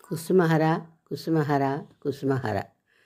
కుసుమహర కుసుమహర కుసుమహర.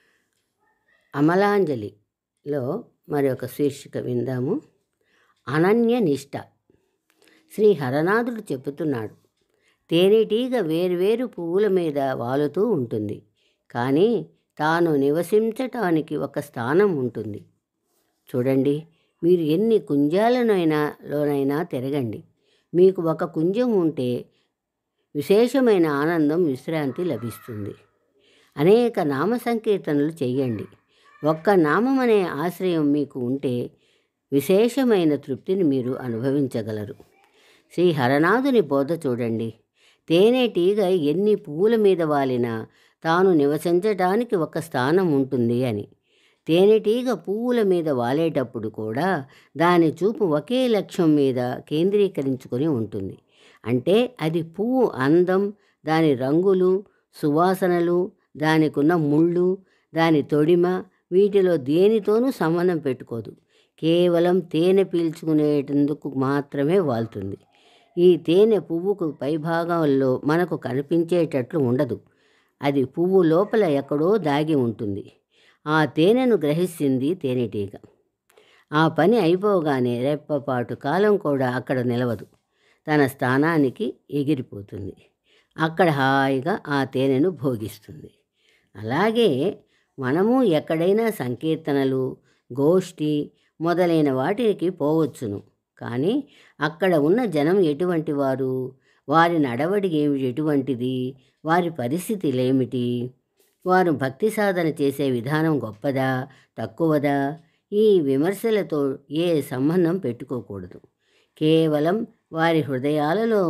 అమలాంజలిలో మరి ఒక శీర్షిక విందాము. అనన్య నిష్ట. శ్రీ హరనాథుడు చెబుతున్నాడు, తేనెటీగ వేర్వేరు పువ్వుల మీద వాలుతూ ఉంటుంది, కానీ తాను నివసించటానికి ఒక స్థానం ఉంటుంది. చూడండి, మీరు ఎన్ని కుంజాలలోనైనా తిరగండి, మీకు ఒక కుంజం ఉంటే విశేషమైన ఆనందం, విశ్రాంతి లభిస్తుంది. అనేక నామ సంకీర్తనలు చెయ్యండి. ఒక్క నామం అనే ఆశ్రయం మీకు ఉంటే విశేషమైన తృప్తిని మీరు అనుభవించగలరు. శ్రీ హరనాథుని బోధ చూడండి. తేనెటీగ ఎన్ని పువ్వుల మీద వాలినా తాను నివసించటానికి ఒక స్థానం ఉంటుంది అని. తేనెటీగ పువ్వుల మీద వాలేటప్పుడు కూడా దాని చూపు ఒకే లక్ష్యం మీద కేంద్రీకరించుకొని ఉంటుంది. అంటే అది పువ్వు అందం, దాని రంగులు, సువాసనలు, దానికున్న ముళ్ళు, దాని తొడిమ, వీటిలో దేనితోనూ సంబంధం పెట్టుకోదు. కేవలం తేనె పీల్చుకునేటందుకు మాత్రమే వాలుతుంది. ఈ తేనె పువ్వుకు పైభాగంలో మనకు కనిపించేటట్లు ఉండదు. అది పువ్వు లోపల ఎక్కడో దాగి ఉంటుంది. ఆ తేనెను గ్రహిస్తుంది తేనెటీగ. ఆ పని అయిపోగానే రెప్పపాటు కాలం కూడా అక్కడ నిలవదు. తన స్థానానికి ఎగిరిపోతుంది. అక్కడ హాయిగా ఆ తేనెను భోగిస్తుంది. అలాగే మనము ఎక్కడైనా సంకీర్తనలు, గోష్ఠి మొదలైన వాటికి పోవచ్చును. కానీ అక్కడ ఉన్న జనం ఎటువంటి వారు, వారి నడవడి ఎటువంటిది, వారి పరిస్థితులేమిటి, వారు భక్తి సాధన చేసే విధానం గొప్పదా తక్కువదా, ఈ విమర్శలతో ఏ సంబంధం పెట్టుకోకూడదు. కేవలం వారి హృదయాలలో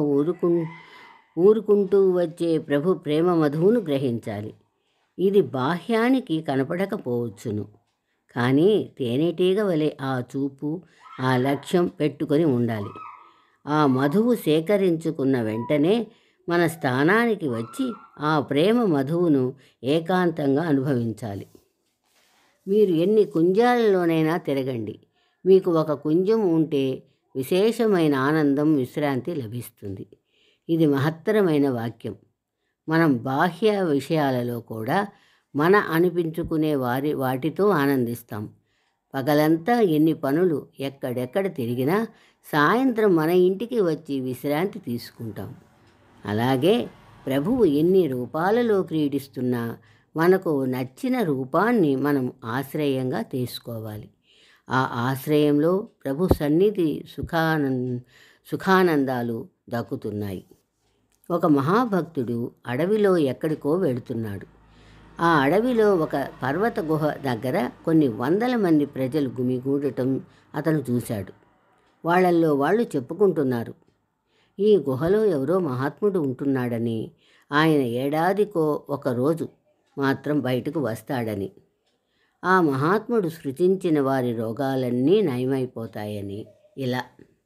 ఊరుకుంటూ వచ్చే ప్రభు ప్రేమ మధువును గ్రహించాలి. ఇది బాహ్యానికి కనపడకపోవచ్చును, కానీ తేనెటీగ వలె ఆ చూపు, ఆ లక్ష్యం పెట్టుకొని ఉండాలి. ఆ మధువు సేకరించుకున్న వెంటనే మన స్థానానికి వచ్చి ఆ ప్రేమ మధువును ఏకాంతంగా అనుభవించాలి. మీరు ఎన్ని కుంజాలలోనైనా తిరగండి, మీకు ఒక కుంజం ఉంటే విశేషమైన ఆనందం, విశ్రాంతి లభిస్తుంది. ఇది మహత్తరమైన వాక్యం. మనం బాహ్య విషయాలలో కూడా మన అనిపించుకునే వాటితో ఆనందిస్తాం. పగలంతా ఎన్ని పనులు ఎక్కడెక్కడ తిరిగినా సాయంత్రం మన ఇంటికి వచ్చి విశ్రాంతి తీసుకుంటాం. అలాగే ప్రభువు ఎన్ని రూపాలలో క్రీడిస్తున్నా మనకు నచ్చిన రూపాన్ని మనం ఆశ్రయంగా తీసుకోవాలి. ఆ ఆశ్రయంలో ప్రభు సన్నిధి సుఖానందాలు దక్కుతున్నాయి. ఒక మహాభక్తుడు అడవిలో ఎక్కడికో వెళుతున్నాడు. ఆ అడవిలో ఒక పర్వత గుహ దగ్గర కొన్ని వందల మంది ప్రజలు గుమిగూడటం అతను చూశాడు. వాళ్ళల్లో వాళ్ళు చెప్పుకుంటున్నారు, ఈ గుహలో ఎవరో మహాత్ముడు ఉంటున్నాడని, ఆయన ఏడాదికో ఒకరోజు మాత్రం బయటకు వస్తాడని, ఆ మహాత్ముడు సృజించిన వారి రోగాలన్నీ నయమైపోతాయని. ఇలా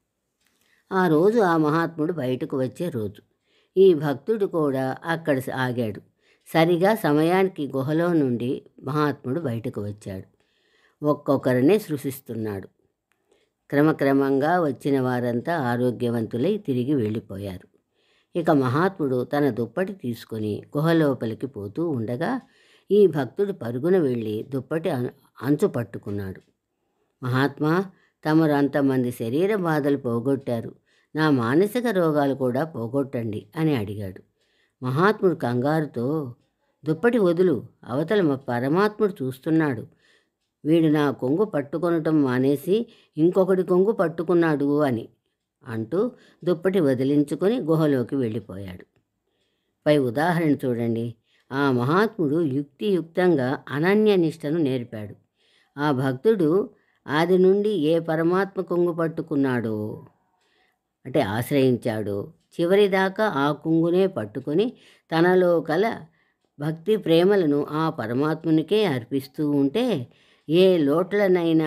ఆ రోజు ఆ మహాత్ముడు బయటకు వచ్చే రోజు. ఈ భక్తుడు కూడా అక్కడ ఆగాడు. సరిగా సమయానికి గుహలో నుండి మహాత్ముడు బయటకు వచ్చాడు. ఒక్కొక్కరినే సృష్టిస్తున్నాడు. క్రమక్రమంగా వచ్చిన వారంతా ఆరోగ్యవంతులై తిరిగి వెళ్ళిపోయారు. ఇక మహాత్ముడు తన దుప్పటి తీసుకొని గుహలోపలికి పోతూ ఉండగా ఈ భక్తుడు పరుగున వెళ్ళి దుప్పటి అంచు పట్టుకున్నాడు. మహాత్మా, తమరు అంతమంది శరీర బాధలు పోగొట్టారు, నా మానసిక రోగాలు కూడా పోగొట్టండి అని అడిగాడు. మహాత్ముడు కంగారుతో, దుప్పటి వదులు, అవతల పరమాత్ముడు చూస్తున్నాడు, వీడు నా కొంగు పట్టుకొనటం మానేసి ఇంకొకటి కొంగు పట్టుకున్నాడు అని అంటూ దుప్పటి వదిలించుకొని గుహలోకి వెళ్ళిపోయాడు. పై ఉదాహరణ చూడండి. ఆ మహాత్ముడు యుక్తియుక్తంగా అనన్య నిష్టను నేర్పాడు. ఆ భక్తుడు ఆది నుండి ఏ పరమాత్మ కొంగు పట్టుకున్నాడో, అంటే ఆశ్రయించాడో, చివరిదాకా ఆ కొంగునే పట్టుకొని తనలో కల భక్తి ప్రేమలను ఆ పరమాత్మునికే అర్పిస్తూ ఉంటే ఏ లోట్లనైనా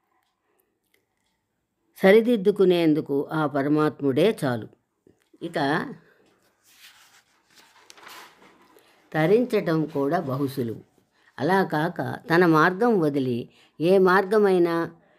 సరిదిద్దుకునేందుకు ఆ పరమాత్ముడే చాలు. ఇక తరించటం కూడా బహుశులువు. అలా కాక తన మార్గం వదిలి ఏ మార్గమైనా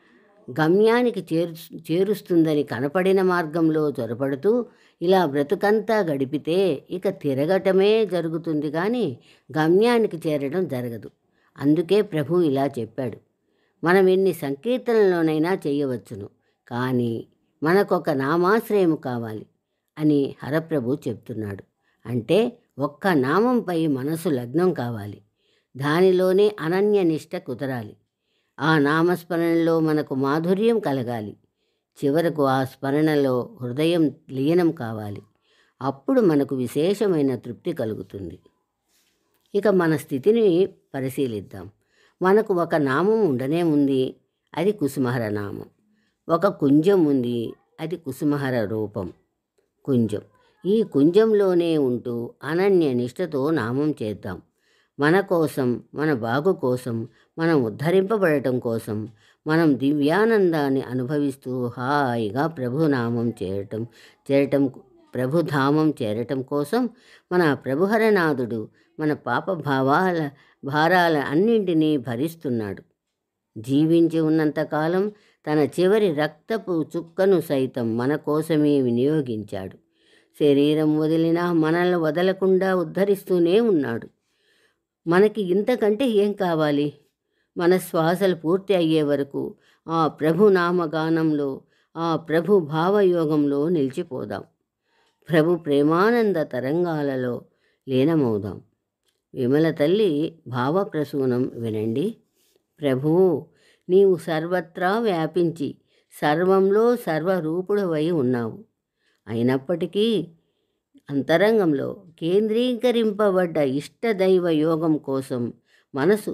గమ్యానికి చేరుస్తుందని కనపడిన మార్గంలో చొరపడుతూ ఇలా బ్రతుకంతా గడిపితే ఇక తిరగటమే జరుగుతుంది కానీ గమ్యానికి చేరడం జరగదు. అందుకే ప్రభు ఇలా చెప్పాడు, మనం ఎన్ని సంకీర్తనలోనైనా చేయవచ్చును, కానీ మనకొక నామాశ్రయం కావాలి అని హరప్రభు చెప్తున్నాడు. అంటే ఒక్క నామంపై మనసు లగ్నం కావాలి, దానిలోనే అనన్య నిష్ట కుదరాలి. ఆ నామస్మరణలో మనకు మాధుర్యం కలగాలి, చివరకు ఆ స్మరణలో హృదయం లీనం కావాలి. అప్పుడు మనకు విశేషమైన తృప్తి కలుగుతుంది. ఇక మన స్థితిని పరిశీలిద్దాం. మనకు ఒక నామం ఉండనే ఉంది, అది కుసుమహర నామం. ఒక కుంజం ఉంది, అది కుసుమహర రూపం కుంజం. ఈ కుంజంలోనే ఉంటూ అనన్య నిష్ఠతో నామం చేద్దాం. మన కోసం, మన బాగు కోసం, మనం ఉద్ధరింపబడటం కోసం, మనం దివ్యానందాన్ని అనుభవిస్తూ హాయిగా ప్రభునామం చేరటం ప్రభుధామం చేరటం కోసం మన ప్రభుహరనాథుడు మన పాప భారాల అన్నింటినీ భరిస్తున్నాడు. జీవించి ఉన్నంతకాలం తన చివరి రక్తపు చుక్కను సైతం మన కోసమే వినియోగించాడు. శరీరం వదిలినా మనల్ని వదలకుండా ఉద్ధరిస్తూనే ఉన్నాడు. మనకి ఇంతకంటే ఏం కావాలి? మన శ్వాసలు పూర్తి అయ్యే వరకు ఆ ప్రభు నామగానంలో, ఆ ప్రభు భావయోగంలో నిలిచిపోదాం. ప్రభు ప్రేమానంద తరంగాలలో లీనమవుదాం. విమల తల్లి భావప్రసూనం వినండి. ప్రభువు, నీవు సర్వత్రా వ్యాపించి సర్వంలో సర్వరూపుడవై ఉన్నావు. అయినప్పటికీ అంతరంగంలో కేంద్రీకరింపబడ్డ ఇష్టదైవ యోగం కోసం మనసు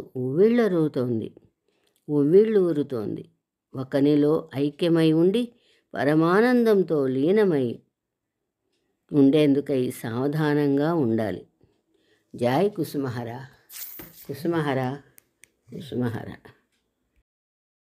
ఉవ్విళ్ళూరుతోంది. ఒకనిలో ఐక్యమై ఉండి పరమానందంతో లీనమై ఉండేందుకై సావధానంగా ఉండాలి. జై కుసుమహర, కుసుమహర, కుసుమహర.